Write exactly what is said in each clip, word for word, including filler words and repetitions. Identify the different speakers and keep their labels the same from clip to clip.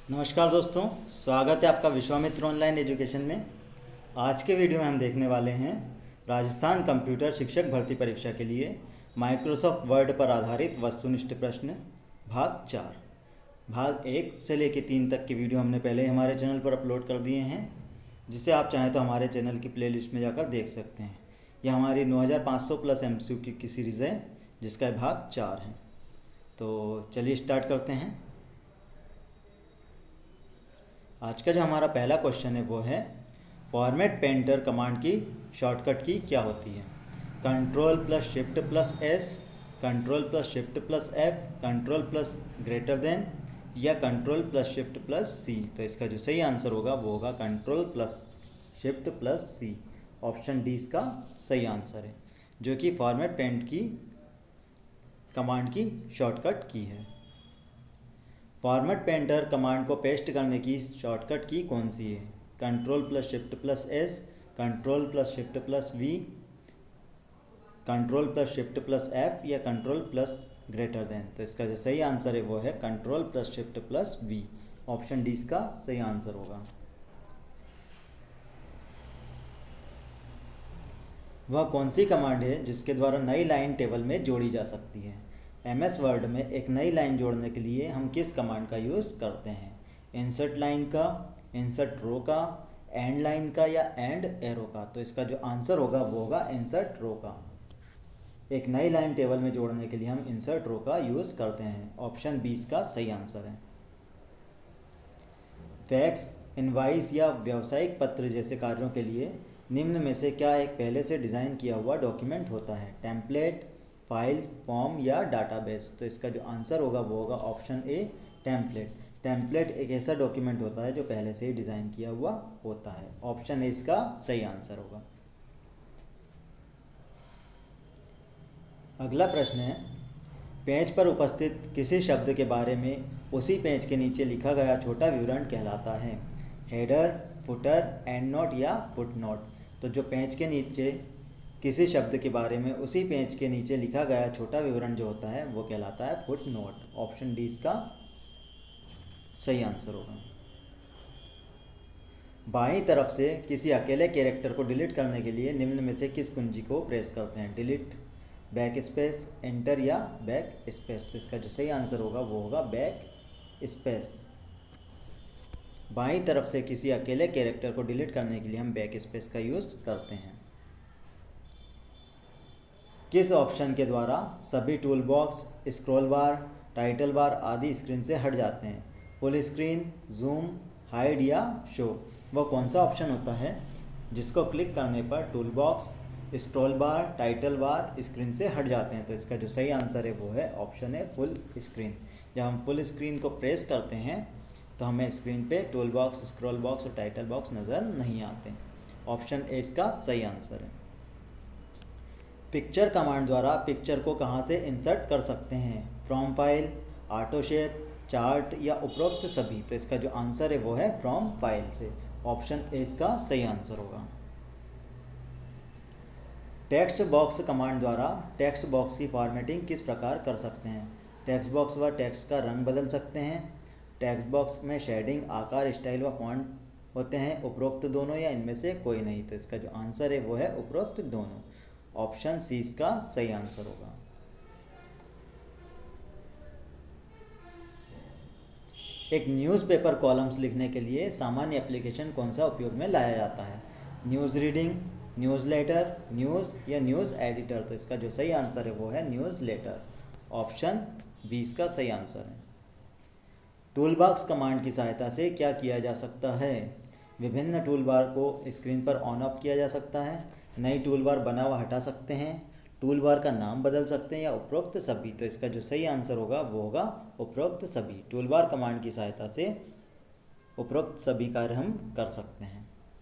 Speaker 1: नमस्कार दोस्तों, स्वागत है आपका विश्वामित्र ऑनलाइन एजुकेशन में। आज के वीडियो में हम देखने वाले हैं राजस्थान कंप्यूटर शिक्षक भर्ती परीक्षा के लिए माइक्रोसॉफ्ट वर्ड पर आधारित वस्तुनिष्ठ प्रश्न भाग चार। भाग एक से लेकर तीन तक के वीडियो हमने पहले ही हमारे चैनल पर अपलोड कर दिए हैं, जिसे आप चाहें तो हमारे चैनल की प्लेलिस्ट में जाकर देख सकते हैं। यह हमारी नौ हज़ार पाँच सौ प्लस एम सी क्यू की सीरीज़ है, जिसका भाग चार है। तो चलिए स्टार्ट करते हैं। आज का जो हमारा पहला क्वेश्चन है वो है फॉर्मेट पेंटर कमांड की शॉर्टकट की क्या होती है। Control plus shift plus S, control plus shift plus F, control plus greater than या control plus shift plus C. तो इसका जो सही आंसर होगा वो होगा control plus shift plus C. Option D इसका सही आंसर है, जो कि फॉर्मेट पेंट की कमांड की शॉर्टकट की है। फॉर्मेट पेंटर कमांड को पेस्ट करने की शॉर्टकट की कौन सी है। Control plus shift plus S, control plus shift plus V, control plus shift plus F या कंट्रोल प्लस ग्रेटर देन। तो इसका जो सही आंसर है वो है control plus shift plus V. Option D इसका सही आंसर होगा। वह कौन सी कमांड है जिसके द्वारा नई लाइन टेबल में जोड़ी जा सकती है। एम एस वर्ड में एक नई लाइन जोड़ने के लिए हम किस कमांड का यूज़ करते हैं। इंसर्ट लाइन का, इंसर्ट रो का, एंड लाइन का या एंड एरो का। तो इसका जो आंसर होगा वो होगा इंसर्ट रो का। एक नई लाइन टेबल में जोड़ने के लिए हम इंसर्ट रो का यूज़ करते हैं। ऑप्शन बी इसका सही आंसर है। फैक्स, इनवाइस या व्यावसायिक पत्र जैसे कार्यों के लिए निम्न में से क्या एक पहले से डिज़ाइन किया हुआ डॉक्यूमेंट होता है। टेम्पलेट, फाइल, फॉर्म या डाटाबेस। तो इसका जो आंसर होगा वो होगा ऑप्शन ए टेम्पलेट। टेम्पलेट एक ऐसा डॉक्यूमेंट होता है जो पहले से ही डिज़ाइन किया हुआ होता है। ऑप्शन ए इसका सही आंसर होगा। अगला प्रश्न है, पेज पर उपस्थित किसी शब्द के बारे में उसी पेज के नीचे लिखा गया छोटा विवरण कहलाता है। हेडर, फुटर, एंड नोट या फुट नोट। तो जो पेज के नीचे किसी शब्द के बारे में उसी पेज के नीचे लिखा गया छोटा विवरण जो होता है वो कहलाता है फुट नोट। ऑप्शन डी इसका सही आंसर होगा। बाईं तरफ से किसी अकेले कैरेक्टर को डिलीट करने के लिए निम्न में से किस कुंजी को प्रेस करते हैं। डिलीट, बैक स्पेस, एंटर या बैक स्पेस। तो इसका जो सही आंसर होगा वो होगा बैक स्पेस। बाईं तरफ से किसी अकेले कैरेक्टर को डिलीट करने के लिए हम बैक स्पेस का यूज़ करते हैं। किस ऑप्शन के द्वारा सभी tool box, scroll bar, title bar आदि स्क्रीन से हट जाते हैं। फुल स्क्रीन, जूम, हाइड या शो। वह कौन सा ऑप्शन होता है जिसको क्लिक करने पर tool box, scroll bar, title bar screen से हट जाते हैं। तो इसका जो सही आंसर है वो है ऑप्शन है फुल स्क्रीन। जब हम फुल स्क्रीन को प्रेस करते हैं तो हमें स्क्रीन पे टूल बॉक्स, स्क्रॉल बॉक्स और टाइटल बॉक्स नज़र नहीं आते। ऑप्शन ए इसका सही आंसर है। पिक्चर कमांड द्वारा पिक्चर को कहाँ से इंसर्ट कर सकते हैं। From file, auto shape, chart या उपरोक्त सभी। तो इसका जो आंसर है वो है फ्रॉम फाइल से। ऑप्शन ए इसका सही आंसर होगा। टेक्स्ट बॉक्स कमांड द्वारा टेक्स्ट बॉक्स की फॉर्मेटिंग किस प्रकार कर सकते हैं। टेक्स्ट बॉक्स व टेक्स्ट का रंग बदल सकते हैं। टेक्स्ट बॉक्स में शेडिंग, आकार, स्टाइल व फॉन्ट होते हैं। उपरोक्त दोनों या इनमें से कोई नहीं। तो इसका जो आंसर है वो है उपरोक्त दोनों। ऑप्शन सी इसका सही आंसर होगा। एक न्यूज़पेपर कॉलम्स लिखने के लिए सामान्य एप्लीकेशन कौन सा उपयोग में लाया जाता है। News reading, news letter, news या न्यूज़ एडिटर। तो इसका जो सही आंसर है वो है न्यूज़ लेटर। ऑप्शन बी इसका सही आंसर है। टूलबॉक्स कमांड की सहायता से क्या किया जा सकता है। विभिन्न टूलबार को स्क्रीन पर ऑन ऑफ किया जा सकता है। नई टूलबार बना हुआ हटा सकते हैं। टूलबार का नाम बदल सकते हैं या उपरोक्त सभी। तो इसका जो सही आंसर होगा वो होगा उपरोक्त सभी। टूलबार कमांड की सहायता से उपरोक्त सभी कार्य हम कर सकते हैं।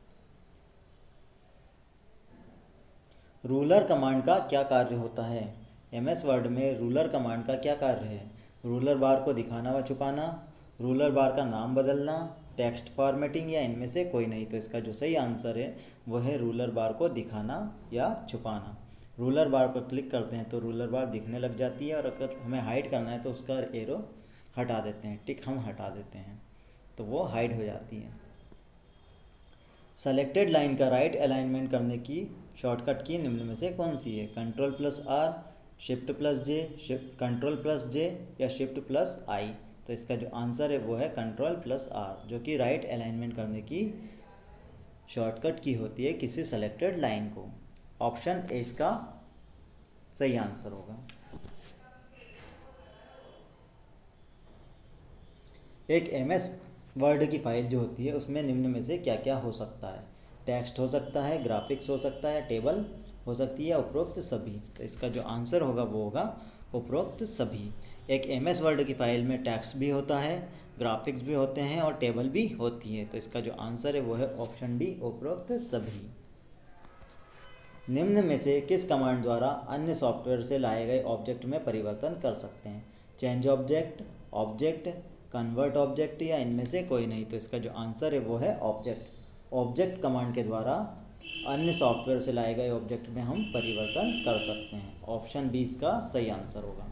Speaker 1: रूलर कमांड का क्या कार्य होता है। एम एस वर्ड में रूलर कमांड का क्या कार्य है। रूलर बार को दिखाना व छुपाना, रूलर बार का नाम बदलना, टेक्स्ट फॉर्मेटिंग या इनमें से कोई नहीं। तो इसका जो सही आंसर है वह है रूलर बार को दिखाना या छुपाना। रूलर बार पर क्लिक करते हैं तो रूलर बार दिखने लग जाती है, और अगर हमें हाइड करना है तो उसका एरो हटा देते हैं, टिक हम हटा देते हैं। तो वो हाइड हो जाती है। सेलेक्टेड लाइन का राइट अलाइनमेंट करने की शॉर्टकट की निम्न में से कौन सी है? Control plus R, shift plus J, shift control plus J या शिफ्ट प्लस आई। तो इसका जो आंसर है वो है कंट्रोल प्लस आर, जो कि राइट अलाइनमेंट करने की शॉर्टकट की होती है किसी सेलेक्टेड लाइन को। ऑप्शन ए इसका सही आंसर होगा। एक एम एस वर्ड की फाइल जो होती है उसमें निम्न में से क्या क्या हो सकता है? टेक्स्ट हो सकता है, ग्राफिक्स हो सकता है, टेबल हो सकती है, उपरोक्त सभी। तो इसका जो आंसर होगा वो होगा उपरोक्त सभी। एक एम एस वर्ड की फाइल में टेक्स्ट भी होता है, ग्राफिक्स भी होते हैं और टेबल भी होती है। तो इसका जो आंसर है वो है ऑप्शन डी, उपरोक्त सभी। निम्न में से किस कमांड द्वारा अन्य सॉफ्टवेयर से लाए गए ऑब्जेक्ट में परिवर्तन कर सकते हैं? Change object, object, convert object या इनमें से कोई नहीं। तो इसका जो आंसर है वो है ऑब्जेक्ट। ऑब्जेक्ट कमांड के द्वारा अन्य सॉफ्टवेयर से लाए गए ऑब्जेक्ट में हम परिवर्तन कर सकते हैं। ऑप्शन बी इसका सही आंसर होगा।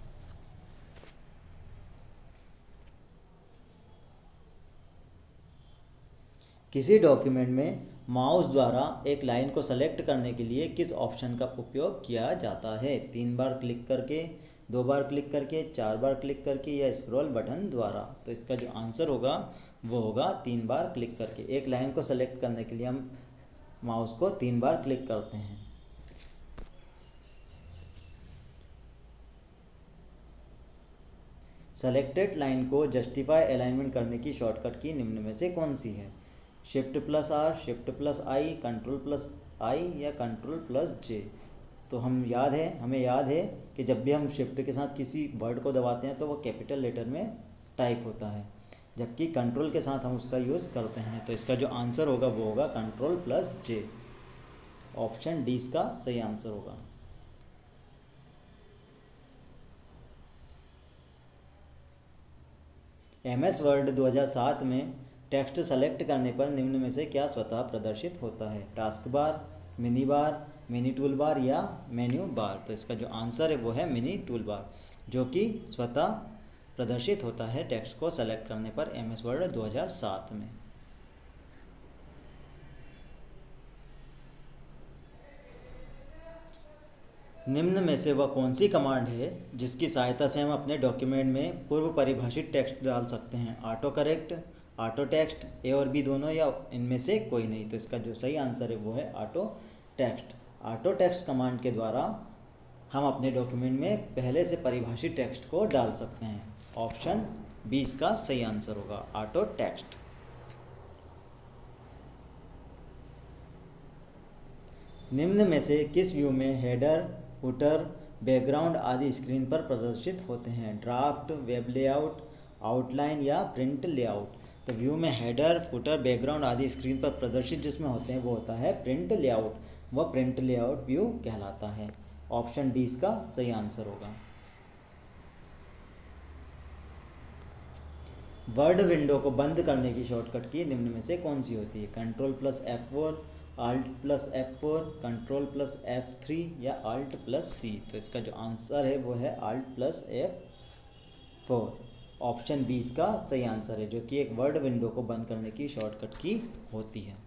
Speaker 1: किसी डॉक्यूमेंट में माउस द्वारा एक लाइन को सेलेक्ट करने के लिए किस ऑप्शन का उपयोग किया जाता है? तीन बार क्लिक करके, दो बार क्लिक करके, चार बार क्लिक करके या स्क्रॉल बटन द्वारा। तो इसका जो आंसर होगा वो होगा तीन बार क्लिक करके। एक लाइन को सेलेक्ट करने के लिए हम माउस को तीन बार क्लिक करते हैं। सेलेक्टेड लाइन को जस्टिफाई अलाइनमेंट करने की शॉर्टकट की निम्न में से कौन सी है? Shift plus R, shift plus I, control plus I या कंट्रोल प्लस जे। तो हम याद है हमें याद है कि जब भी हम शिफ्ट के साथ किसी वर्ड को दबाते हैं तो वो कैपिटल लेटर में टाइप होता है, जबकि कंट्रोल के साथ हम उसका यूज़ करते हैं। तो इसका जो आंसर होगा वो होगा control plus J. Option D इसका सही आंसर होगा। एम एस वर्ड दो हज़ार सात में टेक्स्ट सेलेक्ट करने पर निम्न में से क्या स्वतः प्रदर्शित होता है? Task bar, mini bar, mini tool bar या मेन्यू बार। तो इसका जो आंसर है वो है मिनी टूल बार, जो कि स्वतः प्रदर्शित होता है टेक्स्ट को सेलेक्ट करने पर एम एस वर्ड दो हज़ार सात में। निम्न में से वह कौन सी कमांड है जिसकी सहायता से हम अपने डॉक्यूमेंट में पूर्व परिभाषित टेक्स्ट डाल सकते हैं? Auto correct, auto text, A और बी दोनों या इनमें से कोई नहीं। तो इसका जो सही आंसर है वो है auto text. Auto text command के द्वारा हम अपने डॉक्यूमेंट में पहले से परिभाषित टेक्स्ट को डाल सकते हैं। ऑप्शन बी इसका सही आंसर होगा, ऑटो टेक्स्ट। निम्न में से किस व्यू में हेडर, फुटर, बैकग्राउंड आदि स्क्रीन पर प्रदर्शित होते हैं? ड्राफ्ट, वेब लेआउट, आउटलाइन या प्रिंट लेआउट। तो व्यू में हेडर, फुटर, बैकग्राउंड आदि स्क्रीन पर प्रदर्शित जिसमें होते हैं वो होता है प्रिंट लेआउट। वह प्रिंट लेआउट व्यू कहलाता है। ऑप्शन डी इसका सही आंसर होगा। वर्ड विंडो को बंद करने की शॉर्टकट की निम्न में से कौन सी होती है? Control plus F four, alt plus F four, control plus F three या आल्ट प्लस सी। तो इसका जो आंसर है वो है alt plus F four. Option B इसका सही आंसर है, जो कि एक वर्ड विंडो को बंद करने की शॉर्टकट की होती है।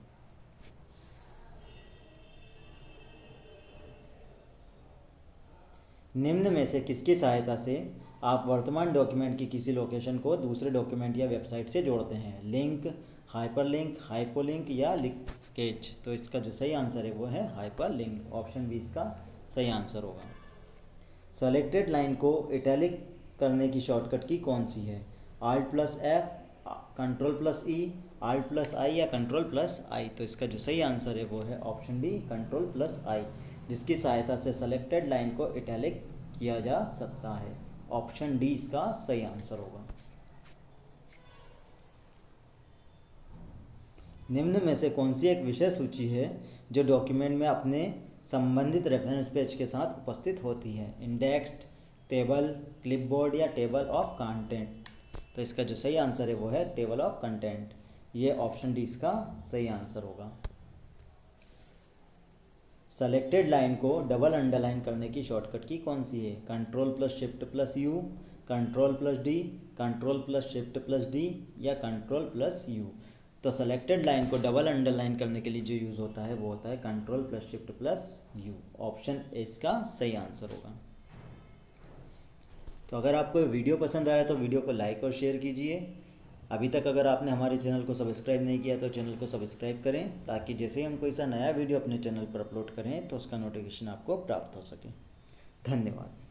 Speaker 1: निम्न में से किसकी सहायता से आप वर्तमान डॉक्यूमेंट की किसी लोकेशन को दूसरे डॉक्यूमेंट या वेबसाइट से जोड़ते हैं? लिंक, हाइपरलिंक, हाइपोलिंक या लिंकेज। तो इसका जो सही आंसर है वो है हाइपरलिंक। ऑप्शन बी इसका सही आंसर होगा। सेलेक्टेड लाइन को इटैलिक करने की शॉर्टकट की कौन सी है? Alt plus F, control plus E, alt plus I या कंट्रोल प्लस आई। तो इसका जो सही आंसर है वो है option D, control plus I, जिसकी सहायता से सेलेक्टेड लाइन को इटैलिक किया जा सकता है। ऑप्शन डी इसका सही आंसर होगा। निम्न में से कौन सी एक विषय सूची है जो डॉक्यूमेंट में अपने संबंधित रेफरेंस पेज के साथ उपस्थित होती है? इंडेक्स्ड, टेबल, क्लिपबोर्ड या टेबल ऑफ कंटेंट। तो इसका जो सही आंसर है वो है टेबल ऑफ कंटेंट। ये ऑप्शन डी इसका सही आंसर होगा। सेलेक्टेड लाइन को डबल अंडरलाइन करने की शॉर्टकट की कौन सी है? Control plus shift plus U, control plus D, control plus shift plus D या कंट्रोल प्लस यू। तो सेलेक्टेड लाइन को डबल अंडरलाइन करने के लिए जो यूज़ होता है वो होता है control plus shift plus U. Option A इसका सही आंसर होगा। तो अगर आपको वीडियो पसंद आया तो वीडियो को लाइक और शेयर कीजिए। अभी तक अगर आपने हमारे चैनल को सब्सक्राइब नहीं किया तो चैनल को सब्सक्राइब करें, ताकि जैसे ही हम कोई सा नया वीडियो अपने चैनल पर अपलोड करें तो उसका नोटिफिकेशन आपको प्राप्त हो सके। धन्यवाद।